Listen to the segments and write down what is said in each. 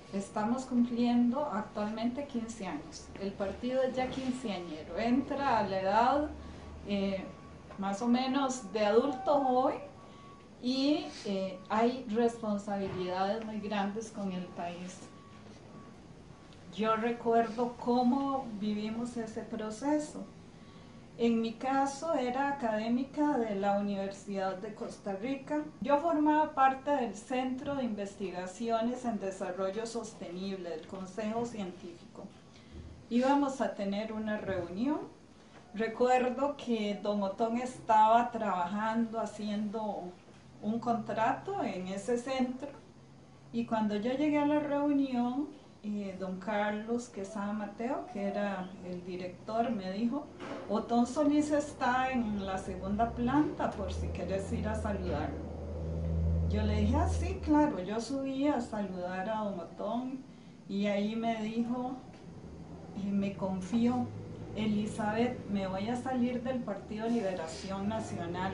Estamos cumpliendo actualmente 15 años. El partido es ya quinceañero, entra a la edad más o menos de adulto joven y hay responsabilidades muy grandes con el país. Yo recuerdo cómo vivimos ese proceso. En mi caso era académica de la Universidad de Costa Rica. Yo formaba parte del Centro de Investigaciones en Desarrollo Sostenible del Consejo Científico. Íbamos a tener una reunión. Recuerdo que don Otón estaba trabajando, haciendo un contrato en ese centro, y cuando yo llegué a la reunión, don Carlos Quesada Mateo, que era el director, me dijo: Otón Solís está en la segunda planta por si quieres ir a saludarlo. Yo le dije: ah, sí, claro. Yo subí a saludar a don Otón y ahí me dijo, me confió: Elizabeth, me voy a salir del Partido Liberación Nacional.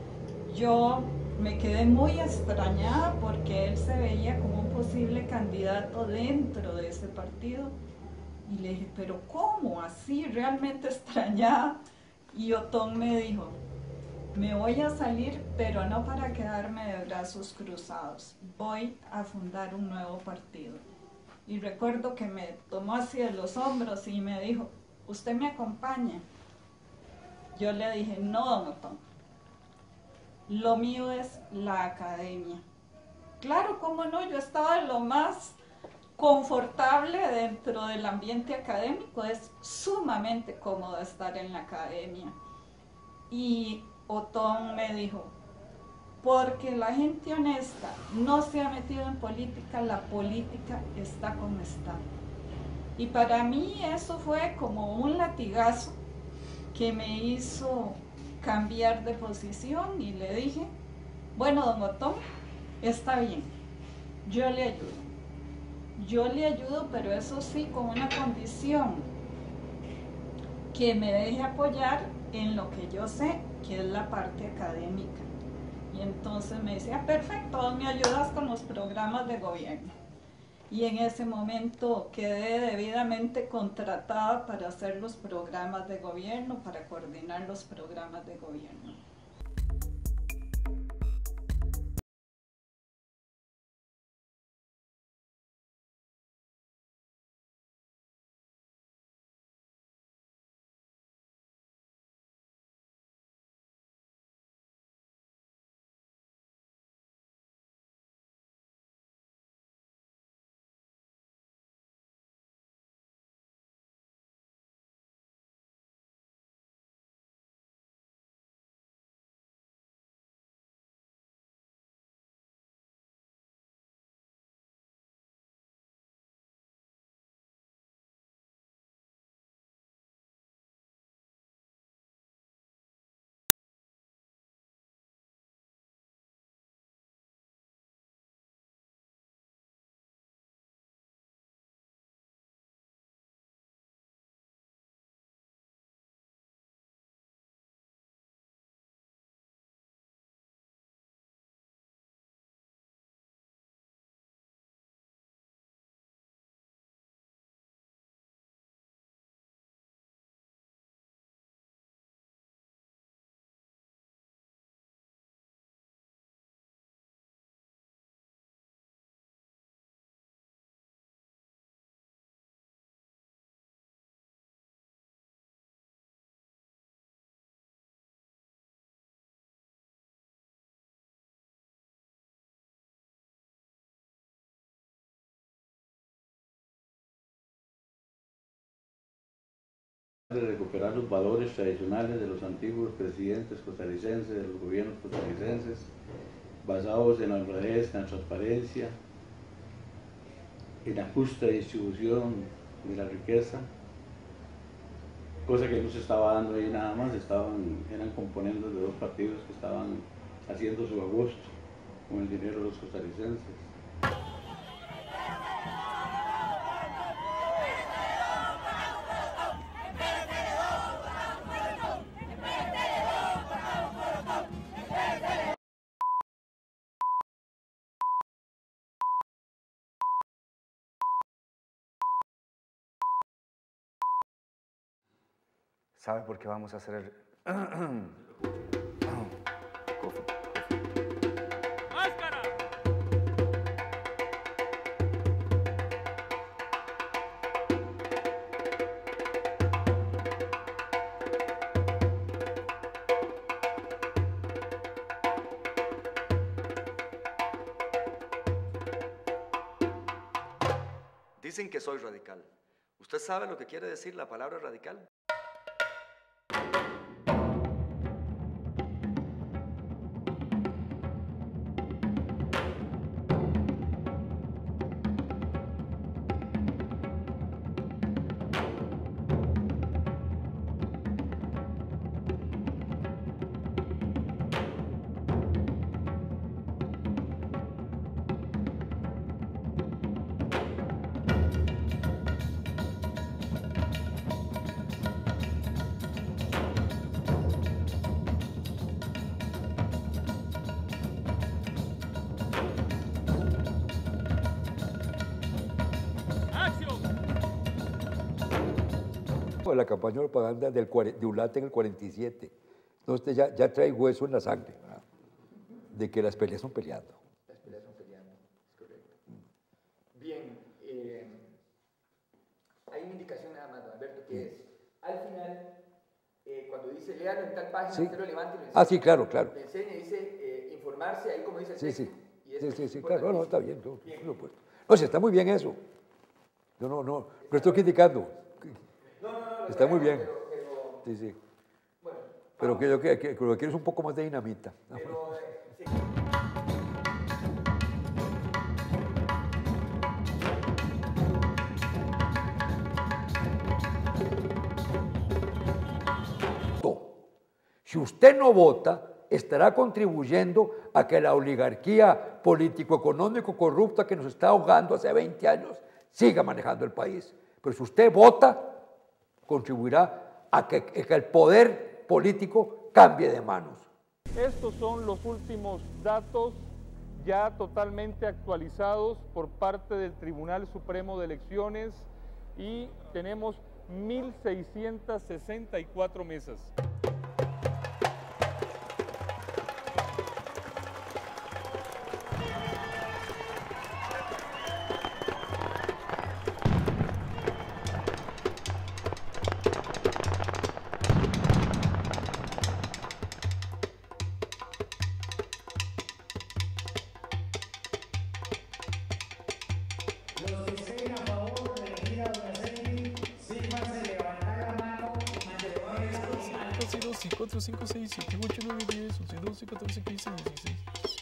Yo me quedé muy extrañada porque él se veía como un posible candidato dentro de ese partido. Y le dije: pero ¿cómo? Así, realmente extrañada. Y Otón me dijo: me voy a salir, pero no para quedarme de brazos cruzados. Voy a fundar un nuevo partido. Y recuerdo que me tomó así de los hombros y me dijo: ¿usted me acompaña? Yo le dije: no, don Otón, lo mío es la academia. Claro, cómo no, yo estaba de lo más confortable dentro del ambiente académico, es sumamente cómodo estar en la academia. Y Otón me dijo: porque la gente honesta no se ha metido en política, la política está como está. Y para mí eso fue como un latigazo que me hizo cambiar de posición, y le dije: bueno, don Otón, está bien, yo le ayudo. Yo le ayudo, pero eso sí, con una condición: que me deje apoyar en lo que yo sé, que es la parte académica. Y entonces me decía: perfecto, me ayudas con los programas de gobierno. Y en ese momento quedé debidamente contratada para hacer los programas de gobierno, para coordinar los programas de gobierno. De recuperar los valores tradicionales de los antiguos presidentes costarricenses, de los gobiernos costarricenses, basados en la honradez, en la transparencia, en la justa distribución de la riqueza, cosa que no se estaba dando ahí nada más, eran componentes de dos partidos que estaban haciendo su agosto con el dinero de los costarricenses. ¿Sabe por qué vamos a hacer el... ¡Máscara! Dicen que soy radical. ¿Usted sabe lo que quiere decir la palabra radical? La campaña de propaganda de ULAT en el 47. Entonces ya trae hueso en la sangre, ¿verdad? De que las peleas son peleando. Las peleas son peleando, es correcto. Bien, hay una indicación nada más, don Alberto, que es, al final, cuando dice léalo en tal página, Sí. usted lo levanta y lo enseña. Ah, sí, claro, claro. Le enseña y dice informarse, ahí como dice el Sí, texto. sí. Y eso Sí, es sí, claro. No, está bien. importantísimo. Bien. Por supuesto. No, sí, está muy bien eso. Yo no estoy criticando. No, Está muy bien. Pero, Sí, sí. bueno, Pero que yo que lo que quiero es un poco más de dinamita. pero, sí. Si usted no vota, estará contribuyendo a que la oligarquía político-económico corrupta que nos está ahogando hace 20 años siga manejando el país. Pero si usted vota, contribuirá a que el poder político cambie de manos. Estos son los últimos datos ya totalmente actualizados por parte del Tribunal Supremo de Elecciones y tenemos 1.664 mesas. Los que estén a favor de elegir a Don Araceli, sírvanse levantar la mano y mantener la mano. 11, 12, 4, 5, 6, 7, 8, 9, 10, 11, 12, 14, 15, 16.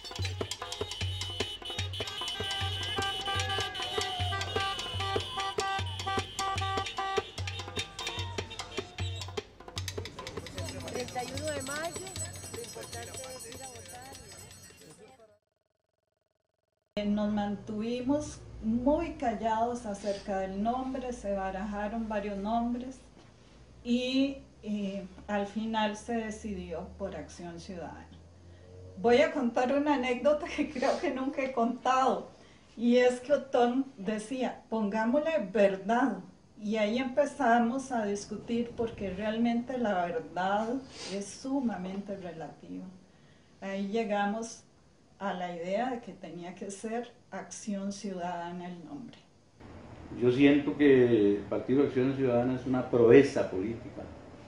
Nos mantuvimos muy callados acerca del nombre, se barajaron varios nombres y al final se decidió por Acción Ciudadana. Voy a contar una anécdota que creo que nunca he contado, y es que Otón decía, pongámosle verdad, y ahí empezamos a discutir porque realmente la verdad es sumamente relativa. Ahí llegamos a la idea de que tenía que ser Acción Ciudadana el nombre. Yo siento que el Partido Acción Ciudadana es una proeza política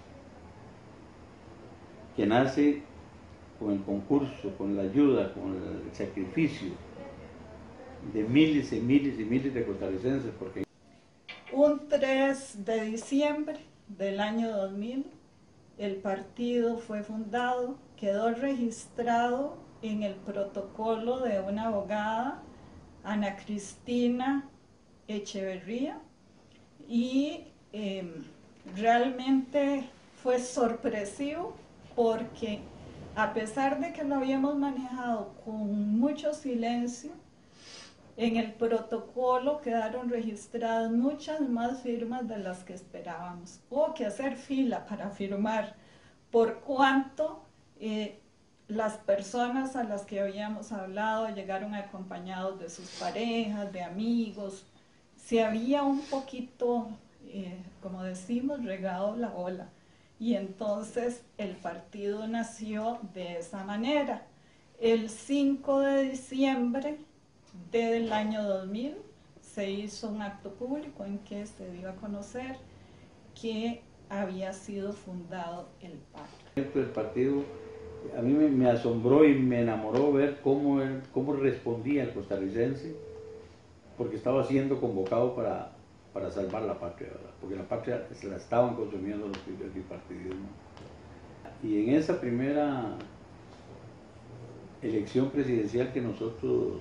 que nace con el concurso, con la ayuda, con el sacrificio de miles y miles y miles de costarricenses. Porque Un 3 de diciembre del año 2000, el partido fue fundado, quedó registrado en el protocolo de una abogada, Ana Cristina Echeverría, y realmente fue sorpresivo porque a pesar de que lo habíamos manejado con mucho silencio, en el protocolo quedaron registradas muchas más firmas de las que esperábamos. Hubo que hacer fila para firmar, por cuanto las personas a las que habíamos hablado llegaron acompañados de sus parejas, de amigos. Se había un poquito, como decimos, regado la ola. y entonces el partido nació de esa manera. El 5 de diciembre del año 2000 se hizo un acto público en que se dio a conocer que había sido fundado el PAC. El partido, a mí me asombró y me enamoró ver cómo respondía el costarricense, porque estaba siendo convocado para salvar la patria, ¿verdad? Porque la patria se la estaban consumiendo los bipartidismos. Y en esa primera elección presidencial que nosotros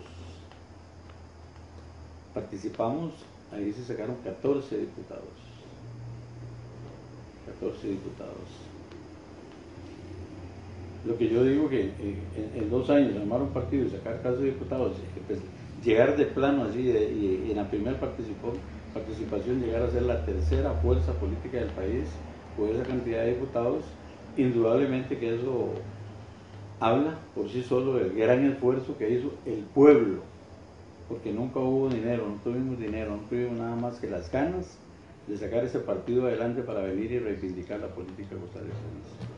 participamos, ahí se sacaron 14 diputados. 14 diputados. Lo que yo digo que en 2 años armar un partido y sacar 14 diputados, pues, llegar de plano así y en la primera participación llegar a ser la tercera fuerza política del país con esa cantidad de diputados, indudablemente que eso habla por sí solo del gran esfuerzo que hizo el pueblo, porque nunca hubo dinero, no tuvimos nada más que las ganas de sacar ese partido adelante para venir y reivindicar la política costarricense.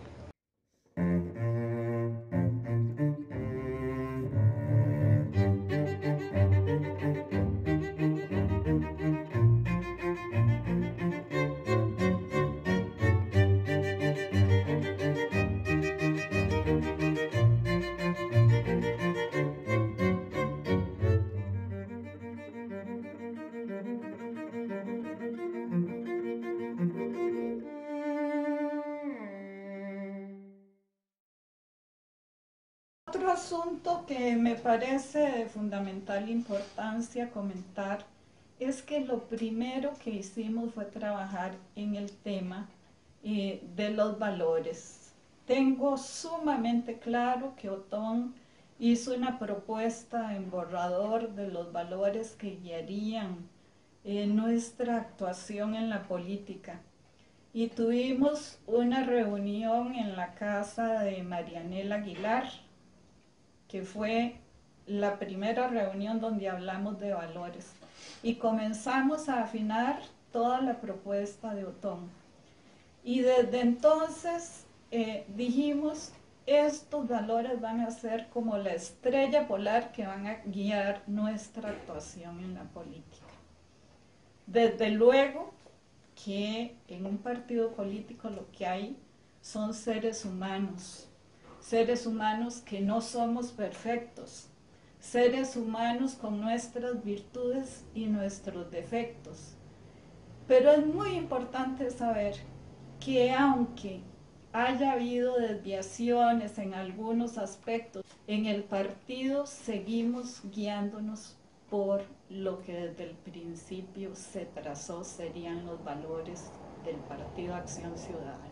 Otro asunto que me parece de fundamental importancia comentar es que lo primero que hicimos fue trabajar en el tema de los valores. Tengo sumamente claro que Otón hizo una propuesta en borrador de los valores que guiarían nuestra actuación en la política. Y tuvimos una reunión en la casa de Marianela Aguilar, que fue la primera reunión donde hablamos de valores. Y comenzamos a afinar toda la propuesta de Otón. Y desde entonces dijimos, estos valores van a ser como la estrella polar que van a guiar nuestra actuación en la política. Desde luego que en un partido político lo que hay son seres humanos que no somos perfectos, seres humanos con nuestras virtudes y nuestros defectos. Pero es muy importante saber que aunque haya habido desviaciones en algunos aspectos, en el partido seguimos guiándonos por lo que desde el principio se trazó serían los valores del Partido Acción Ciudadana.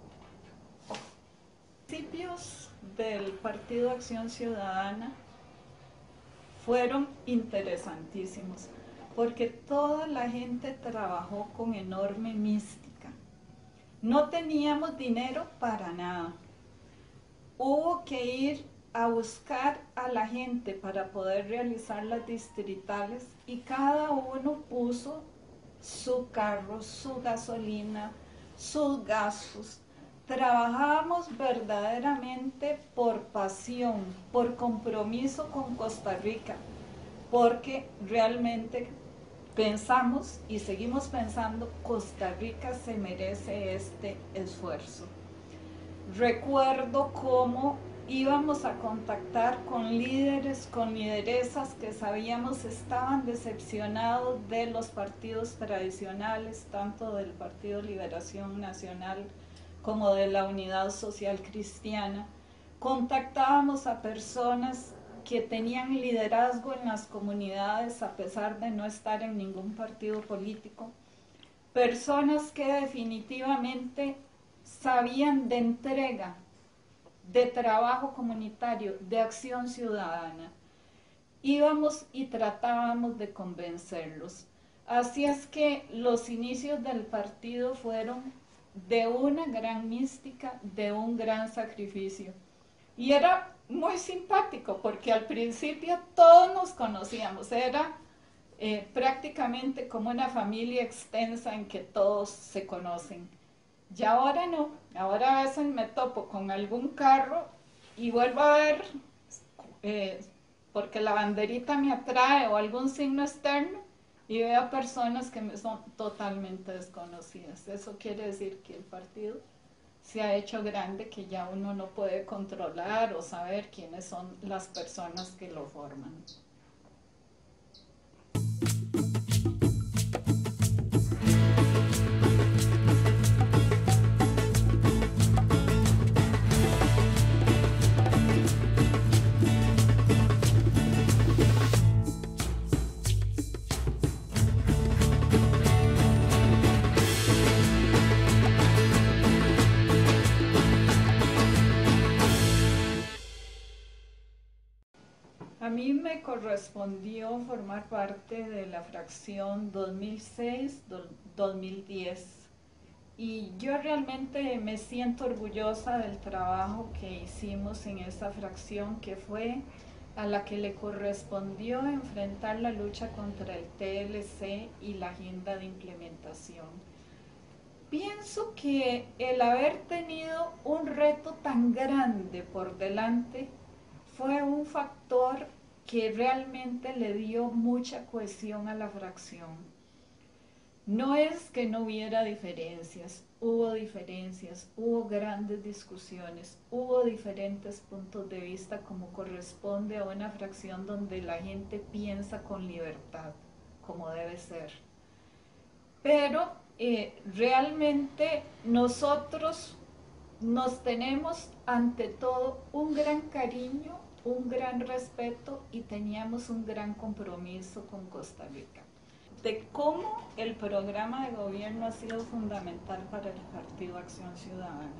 Los principios del Partido Acción Ciudadana fueron interesantísimos porque toda la gente trabajó con enorme mística. No teníamos dinero para nada. Hubo que ir a buscar a la gente para poder realizar las distritales y cada uno puso su carro, su gasolina, sus gastos. Trabajábamos verdaderamente por pasión, por compromiso con Costa Rica, porque realmente pensamos y seguimos pensando, Costa Rica se merece este esfuerzo. Recuerdo cómo íbamos a contactar con líderes, con lideresas que sabíamos estaban decepcionados de los partidos tradicionales, tanto del Partido Liberación Nacional como de la Unidad Social Cristiana. Contactábamos a personas que tenían liderazgo en las comunidades a pesar de no estar en ningún partido político. Personas que definitivamente sabían de entrega, de trabajo comunitario, de acción ciudadana. Íbamos y tratábamos de convencerlos. Así es que los inicios del partido fueron de una gran mística, de un gran sacrificio. Y era muy simpático porque al principio todos nos conocíamos, era prácticamente como una familia extensa en que todos se conocen. Ya ahora no, ahora a veces me topo con algún carro y vuelvo a ver, porque la banderita me atrae o algún signo externo, y veo personas que me son totalmente desconocidas. Eso quiere decir que el partido se ha hecho grande, que ya uno no puede controlar o saber quiénes son las personas que lo forman. A mí me correspondió formar parte de la fracción 2006-2010 y yo realmente me siento orgullosa del trabajo que hicimos en esa fracción, que fue a la que le correspondió enfrentar la lucha contra el TLC y la agenda de implementación. Pienso que el haber tenido un reto tan grande por delante fue un factor que realmente le dio mucha cohesión a la fracción. No es que no hubiera diferencias, hubo grandes discusiones, hubo diferentes puntos de vista como corresponde a una fracción donde la gente piensa con libertad, como debe ser. Pero realmente nosotros nos tenemos ante todo un gran cariño, un gran respeto y teníamos un gran compromiso con Costa Rica. De cómo el programa de gobierno ha sido fundamental para el Partido Acción Ciudadana.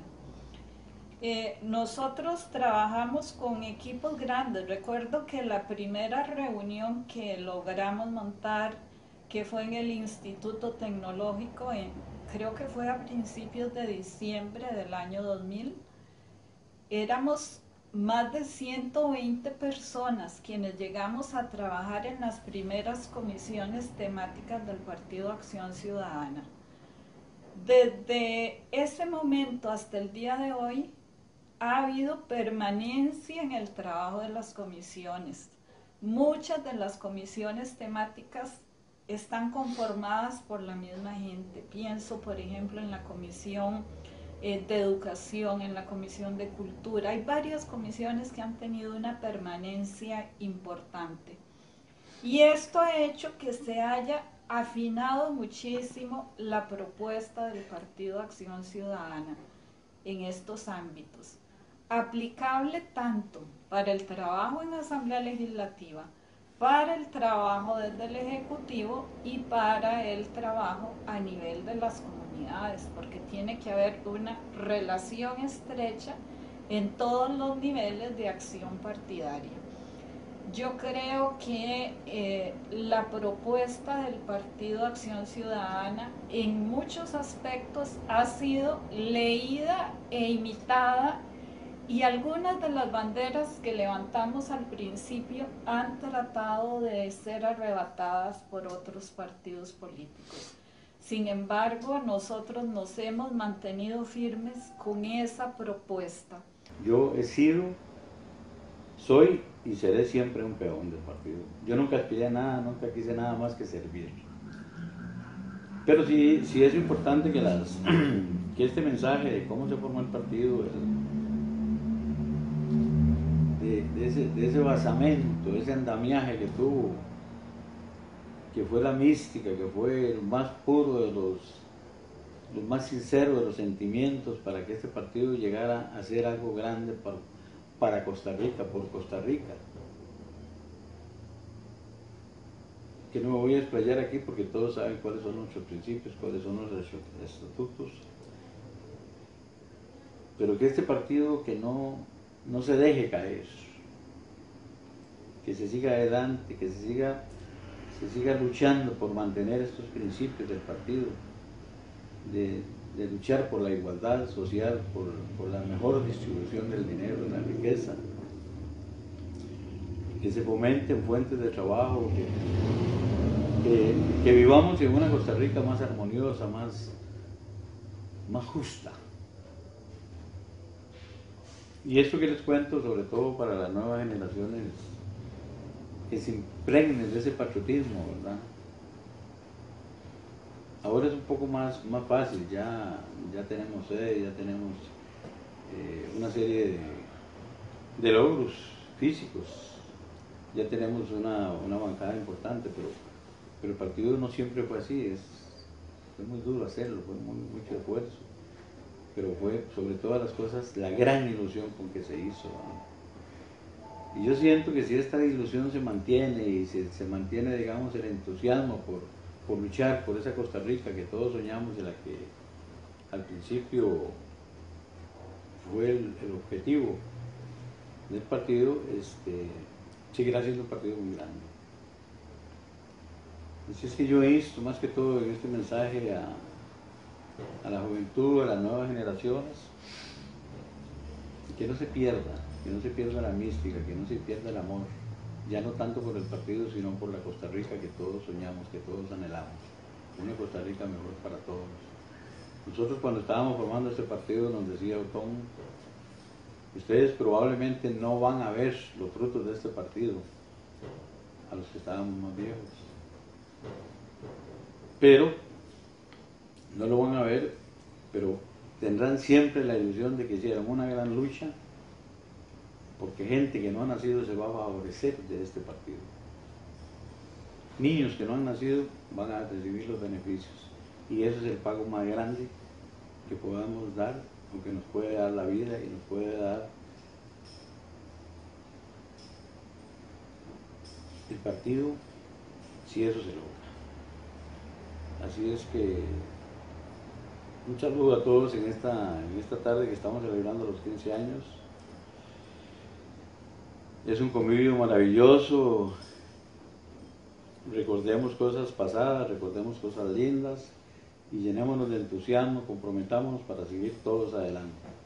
Nosotros trabajamos con equipos grandes. Recuerdo que la primera reunión que logramos montar, que fue en el Instituto Tecnológico, creo que fue a principios de diciembre del año 2000, éramos más de 120 personas quienes llegamos a trabajar en las primeras comisiones temáticas del Partido Acción Ciudadana. Desde ese momento hasta el día de hoy ha habido permanencia en el trabajo de las comisiones. Muchas de las comisiones temáticas están conformadas por la misma gente. Pienso, por ejemplo, en la comisión de educación, en la comisión de cultura. Hay varias comisiones que han tenido una permanencia importante. Y esto ha hecho que se haya afinado muchísimo la propuesta del Partido Acción Ciudadana en estos ámbitos, aplicable tanto para el trabajo en la Asamblea Legislativa, para el trabajo desde el Ejecutivo y para el trabajo a nivel de las comunidades, porque tiene que haber una relación estrecha en todos los niveles de acción partidaria. Yo creo que la propuesta del Partido Acción Ciudadana en muchos aspectos ha sido leída e imitada, y algunas de las banderas que levantamos al principio han tratado de ser arrebatadas por otros partidos políticos. Sin embargo, nosotros nos hemos mantenido firmes con esa propuesta. Yo he sido, soy y seré siempre un peón del partido. Yo nunca aspiré a nada, nunca quise nada más que servir. Pero sí es importante que este mensaje de cómo se formó el partido, de ese basamento, ese andamiaje que tuvo, que fue la mística, que fue lo más puro de lo más sincero de los sentimientos para que este partido llegara a ser algo grande para Costa Rica, por Costa Rica. Que no me voy a explayar aquí porque todos saben cuáles son nuestros principios, cuáles son nuestros estatutos. Pero que este partido que no se deje caer, que se siga adelante, que se siga luchando por mantener estos principios del partido, de luchar por la igualdad social, por la mejor distribución del dinero, de la riqueza, que se fomenten fuentes de trabajo, que vivamos en una Costa Rica más armoniosa, más justa. Y esto que les cuento, sobre todo para las nuevas generaciones, que se impregnen de ese patriotismo, ¿verdad? Ahora es un poco más fácil, ya tenemos sede, ya tenemos una serie de logros físicos, ya tenemos una bancada importante, pero el partido no siempre fue así, fue muy duro hacerlo, fue mucho esfuerzo, pero fue sobre todas las cosas la gran ilusión con que se hizo, ¿no? Y yo siento que si esta ilusión se mantiene y se mantiene, digamos, el entusiasmo por luchar por esa Costa Rica que todos soñamos, de la que al principio fue el objetivo del partido, seguirá siendo un partido muy grande. Así es que yo he visto más que todo en este mensaje a la juventud, a las nuevas generaciones, que no se pierda la mística, que no se pierda el amor, ya no tanto por el partido, sino por la Costa Rica que todos soñamos, que todos anhelamos, una Costa Rica mejor para todos. Nosotros cuando estábamos formando este partido nos decía Otón, ustedes probablemente no van a ver los frutos de este partido, a los que estábamos más viejos, pero no lo van a ver, pero tendrán siempre la ilusión de que hicieron una gran lucha, porque gente que no ha nacido se va a favorecer de este partido. Niños que no han nacido van a recibir los beneficios, y ese es el pago más grande que podamos dar, o que nos puede dar la vida y nos puede dar el partido, si eso se logra. Así es que un saludo a todos en esta tarde que estamos celebrando los 15 años. Es un convivio maravilloso. Recordemos cosas pasadas, recordemos cosas lindas y llenémonos de entusiasmo, comprometámonos para seguir todos adelante.